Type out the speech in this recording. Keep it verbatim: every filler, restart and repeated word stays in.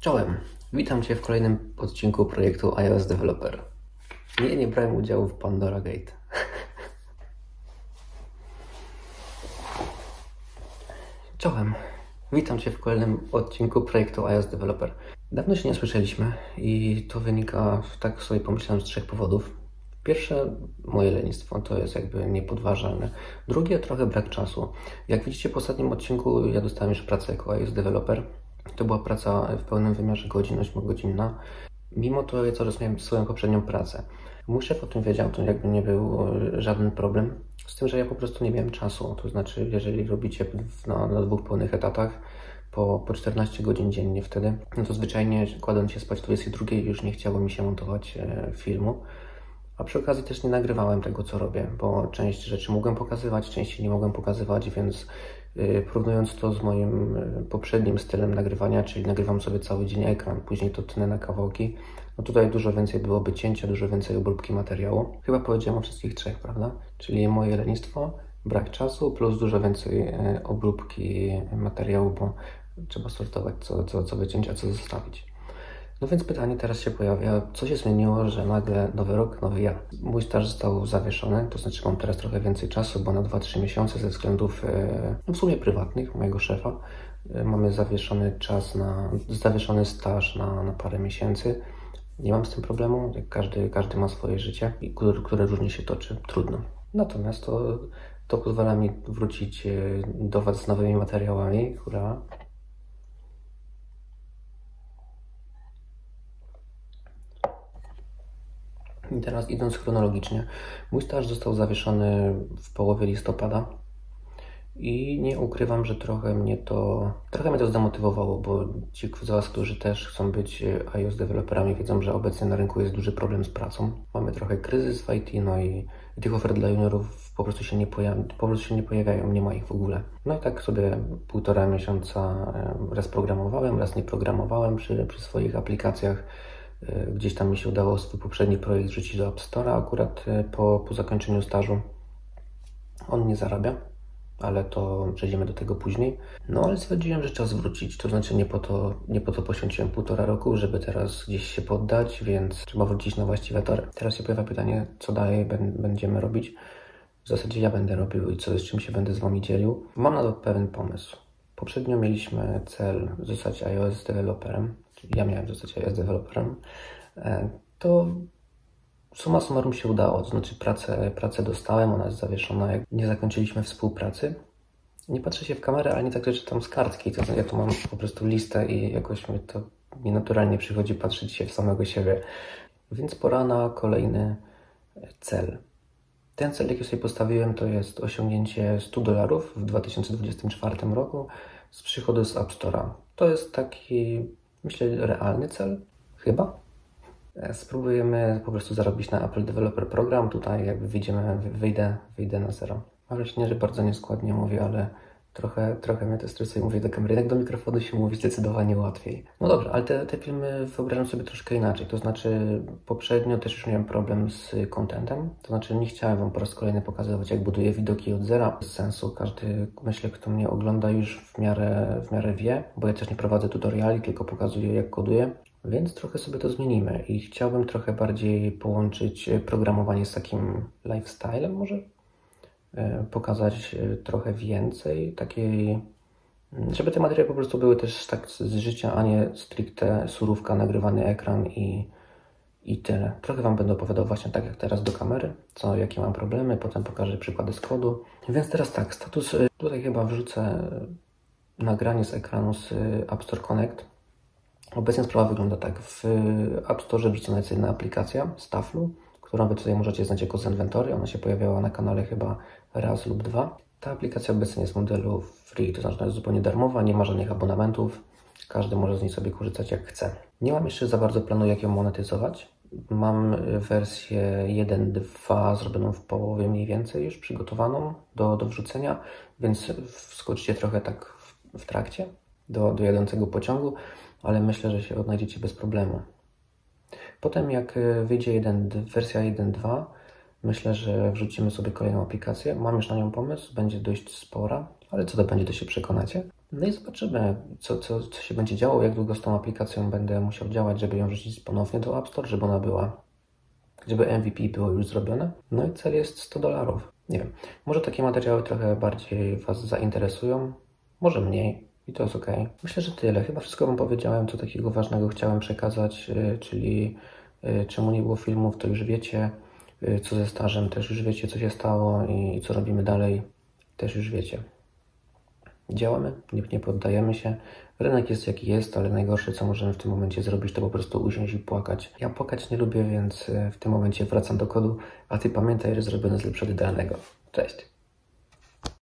Czołem, witam Cię w kolejnym odcinku projektu iOS Developer. Nie, nie brałem udziału w Pandora Gate. Czołem, witam Cię w kolejnym odcinku projektu iOS Developer. Dawno się nie słyszeliśmy i to wynika, tak sobie pomyślałem, z trzech powodów. Pierwsze, moje lenistwo, to jest jakby niepodważalne. Drugie, trochę brak czasu. Jak widzicie w ostatnim odcinku, ja dostałem już pracę jako iOS Developer. To była praca w pełnym wymiarze, godzin, ośmiogodzinna. Mimo to ja coraz miałem swoją poprzednią pracę. Mój szef o tym wiedział, to jakby nie był żaden problem. Z tym, że ja po prostu nie miałem czasu. To znaczy, jeżeli robicie na, na dwóch pełnych etatach po, po czternaście godzin dziennie wtedy, no to zwyczajnie kładąc się spać o dwudziestej drugiej już nie chciało mi się montować e, filmu. A przy okazji też nie nagrywałem tego, co robię, bo część rzeczy mogłem pokazywać, części nie mogłem pokazywać, więc yy, porównując to z moim yy, poprzednim stylem nagrywania, czyli nagrywam sobie cały dzień ekran, później to tnę na kawałki, no tutaj dużo więcej byłoby cięcia, dużo więcej obróbki materiału. Chyba powiedziałem o wszystkich trzech, prawda? Czyli moje lenistwo, brak czasu, plus dużo więcej yy, obróbki materiału, bo trzeba sortować, co, co, co wyciąć, a co zostawić. No więc pytanie teraz się pojawia, co się zmieniło, że nagle nowy rok, nowy ja. Mój staż został zawieszony, to znaczy mam teraz trochę więcej czasu, bo na dwa trzy miesiące ze względów e, w sumie prywatnych mojego szefa e, mamy zawieszony czas na, zawieszony staż na, na parę miesięcy. Nie mam z tym problemu, jak każdy, każdy ma swoje życie, które, które różnie się toczy, trudno. Natomiast to, to pozwala mi wrócić do Was z nowymi materiałami, hurra. I teraz idąc chronologicznie, mój staż został zawieszony w połowie listopada i nie ukrywam, że trochę mnie to, trochę mnie to zdemotywowało, bo ci z Was, którzy też chcą być iOS deweloperami, wiedzą, że obecnie na rynku jest duży problem z pracą. Mamy trochę kryzys w I T, no i, i tych ofert dla juniorów po prostu się nie pojawi, po prostu się nie pojawiają, nie ma ich w ogóle. No i tak sobie półtora miesiąca raz programowałem, raz nie programowałem przy, przy swoich aplikacjach. Gdzieś tam mi się udało swój poprzedni projekt wrzucić do App Store'a akurat po, po zakończeniu stażu. On nie zarabia, ale to przejdziemy do tego później. No ale stwierdziłem, że czas wrócić, to znaczy nie po to, nie po to poświęciłem półtora roku, żeby teraz gdzieś się poddać, więc trzeba wrócić na właściwe tory. Teraz się pojawia pytanie, co dalej będziemy robić. W zasadzie ja będę robił i co, z czym się będę z Wami dzielił. Mam na to pewien pomysł. Poprzednio mieliśmy cel zostać iOS deweloperem, czyli ja miałem zostać iOS deweloperem. To summa summarum się udało, to znaczy pracę, pracę dostałem, ona jest zawieszona, jak nie zakończyliśmy współpracy. Nie patrzę się w kamerę, ale nie tak, że czytam z kartki, to znaczy ja tu mam po prostu listę i jakoś mi to nienaturalnie przychodzi patrzeć się w samego siebie. Więc pora na kolejny cel. Ten cel, jaki sobie postawiłem, to jest osiągnięcie stu dolarów w dwa tysiące dwudziestym czwartym roku z przychodu z App Store'a. To jest taki, myślę, realny cel, chyba. Spróbujemy po prostu zarobić na Apple Developer Program. Tutaj jakby wyjdziemy, wyjdę, wyjdę na zero. Mam wrażenie, że bardzo nieskładnie mówię, ale trochę, trochę mnie to stresuje. Mówię do kamery, jak do mikrofonu się mówi zdecydowanie łatwiej. No dobrze, ale te, te filmy wyobrażam sobie troszkę inaczej. To znaczy poprzednio też już miałem problem z contentem. To znaczy nie chciałem Wam po raz kolejny pokazywać, jak buduję widoki od zera. Bez sensu. Każdy, myślę, kto mnie ogląda już w miarę, w miarę wie, bo ja też nie prowadzę tutoriali, tylko pokazuję, jak koduję. Więc trochę sobie to zmienimy i chciałbym trochę bardziej połączyć programowanie z takim lifestylem może. Pokazać trochę więcej takiej, żeby te materiały po prostu były też tak z życia, a nie stricte surówka, nagrywany ekran i, i tyle. Trochę Wam będę opowiadał właśnie tak jak teraz do kamery, co, jakie mam problemy, potem pokażę przykłady z kodu. Więc teraz tak, status, tutaj chyba wrzucę nagranie z ekranu z App Store Connect. Obecnie sprawa wygląda tak, w App Store wrzucona jest jedna aplikacja z Taflu, którą Wy tutaj możecie znać jako z Inventory. Ona się pojawiała na kanale chyba raz lub dwa. Ta aplikacja obecnie jest w modelu free, to znaczy ona jest zupełnie darmowa, nie ma żadnych abonamentów. Każdy może z niej sobie korzystać jak chce. Nie mam jeszcze za bardzo planu, jak ją monetyzować. Mam wersję jeden dwa zrobioną w połowie mniej więcej już przygotowaną do, do wrzucenia, więc wskoczycie trochę tak w, w trakcie do, do jadącego pociągu, ale myślę, że się odnajdziecie bez problemu. Potem jak wyjdzie jeden, wersja jeden dwa, myślę, że wrzucimy sobie kolejną aplikację. Mam już na nią pomysł, będzie dość spora, ale co to będzie, to się przekonacie. No i zobaczymy, co, co, co się będzie działo, jak długo z tą aplikacją będę musiał działać, żeby ją wrzucić ponownie do App Store, żeby ona była, żeby M V P było już zrobione. No i cel jest sto dolarów. Nie wiem, może takie materiały trochę bardziej Was zainteresują, może mniej i to jest ok. Myślę, że tyle. Chyba wszystko Wam powiedziałem, co takiego ważnego chciałem przekazać, yy, czyli yy, czemu nie było filmów, to już wiecie, yy, co ze stażem, też już wiecie, co się stało i, i co robimy dalej, też już wiecie. Działamy, nie, nie poddajemy się. Rynek jest jaki jest, ale najgorsze, co możemy w tym momencie zrobić, to po prostu usiąść i płakać. Ja płakać nie lubię, więc w tym momencie wracam do kodu, a Ty pamiętaj, że zrobione jest lepsze od idealnego. Cześć!